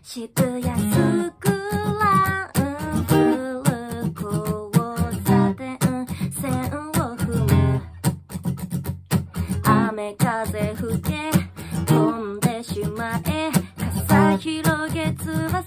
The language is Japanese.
渋谷スクランブル交差点線を踏む雨風吹け飛んでしまえ傘広げ翼